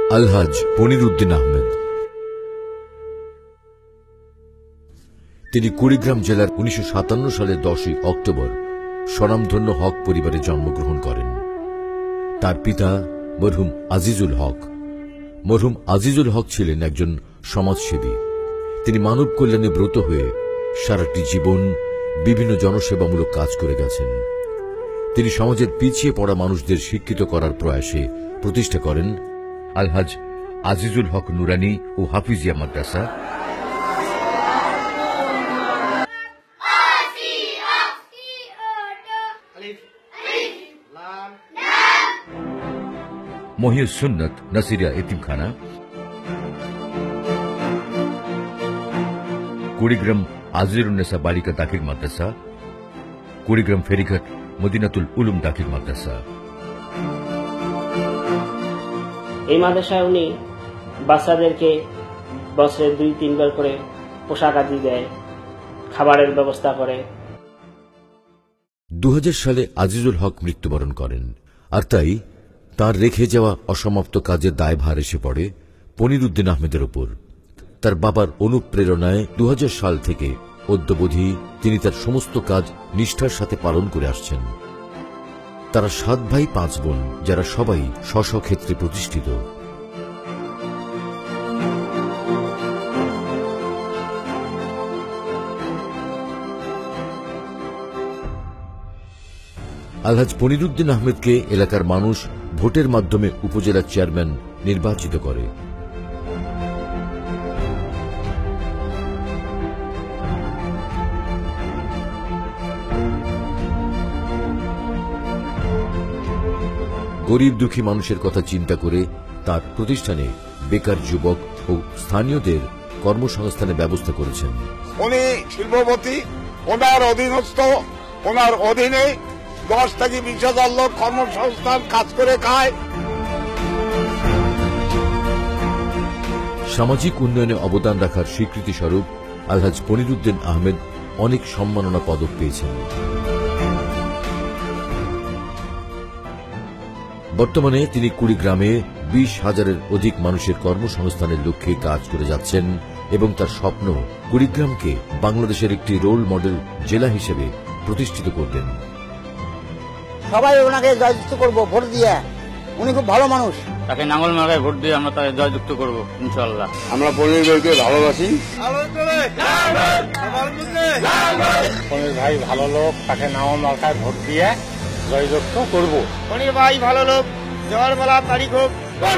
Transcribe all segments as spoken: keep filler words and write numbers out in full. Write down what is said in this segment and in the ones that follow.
আলহাজ পনিরউদ্দিন আহমেদ। তিনি কুড়িগ্রাম জেলার উনিশশো সাতান্ন সালের দশই অক্টোবর স্বনামধন্য হক পরিবারে জন্মগ্রহণ করেন। তার পিতা মরহুম আজিজুল হক। মরহুম আজিজুল হক ছিলেন একজন সমাজসেবী। তিনি মানব কল্যাণে ব্রত হয়ে সারাটি জীবন বিভিন্ন জনসেবামূলক কাজ করে গেছেন। তিনি সমাজের পিছিয়ে পড়া মানুষদের শিক্ষিত করার প্রয়াসে প্রতিষ্ঠা করেন আলহাজ আজিজুল হক নুরানি ও হাফিজিয়া মাদ্রাসা, মহিউস সুন্নত নাসিরিয়া এতিমখানা, কুড়িগ্রাম আজিরুন্নেসা বালিকা দাখিল মাদ্রাসা, কুড়িগ্রাম ফেরিঘাট মদিনাতুল উলুম দাখিল মাদ্রাসা। এই মাদ্রাসায় উনি বাচ্চাদেরকে বছরে দুই তিনবার করে পোশাক আদি দেয়, খাবারের ব্যবস্থা করে। দু হাজার সালে আজিজুল হক মৃত্যুবরণ করেন, আর তাই তার রেখে যাওয়া অসমাপ্ত কাজের দায়ভার এসে পড়ে পনিরউদ্দিন আহমেদের ওপর। তার বাবার অনুপ্রেরণায় দু হাজার সাল থেকে অদ্যাবধি তিনি তার সমস্ত কাজ নিষ্ঠার সাথে পালন করে আসছেন। তারা সাত ভাই পাঁচ বোন, যারা সবাই স্ব ক্ষেত্রে প্রতিষ্ঠিত। আলহাজ পনিরউদ্দিন আহমেদকে এলাকার মানুষ ভোটের মাধ্যমে উপজেলা চেয়ারম্যান নির্বাচিত করে। গরিব দুঃখী মানুষের কথা চিন্তা করে তার প্রতিষ্ঠানে বেকার যুবক ও স্থানীয়দের কর্মসংস্থানের ব্যবস্থা করেছেন। উনি শিল্পপতি, ওনার অধীনস্থ, ওনার অধীনে দশ থেকে বিশ হাজার লোক কর্মসংস্থান কাজ করে খায়। সামাজিক উন্নয়নে অবদান রাখার স্বীকৃতি স্বরূপ আলহাজ পনিরউদ্দিন আহমেদ অনেক সম্মাননা পদক পেয়েছেন। বর্তমানে তিনি কুড়িগ্রামে বিশ হাজারের অধিক মানুষের কর্মসংস্থানের লক্ষ্যে কাজ করে যাচ্ছেন এবং তার স্বপ্ন কুড়িগ্রামকে বাংলাদেশের একটি রোল মডেল জেলা হিসেবে প্রতিষ্ঠিত করবেন। সবাই ওনাকে জয়যুক্ত করব ভোট দিয়ে। উনি খুব ভালো মানুষ। তাকে নাঙ্গল মার্কায় ভোট দিয়ে আমরা তাকে জয়যুক্ত করব ইনশাআল্লাহ। আমরা পনির ভাইকে ভালোবাসি। পনির ভাই ভালো লোক, তাকে নাঙ্গল মার্কায় ভোট দিয়ে জয়যুক্ত করব। পনির ভাই ভালো লোক, জয়ের মেলা তারিখ হোক।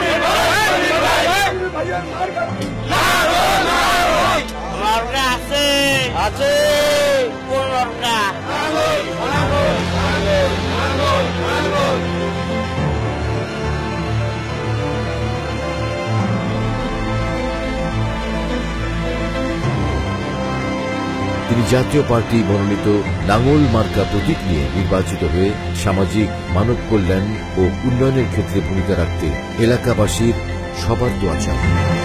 আছে আছে তিনি জাতীয় পার্টি মনোনীত নাঙ্গল মার্কা প্রতীক নিয়ে নির্বাচিত হয়ে সামাজিক মানব কল্যাণ ও উন্নয়নের ক্ষেত্রে ভূমিকা রাখতে এলাকাবাসীর সবার দোয়া চান।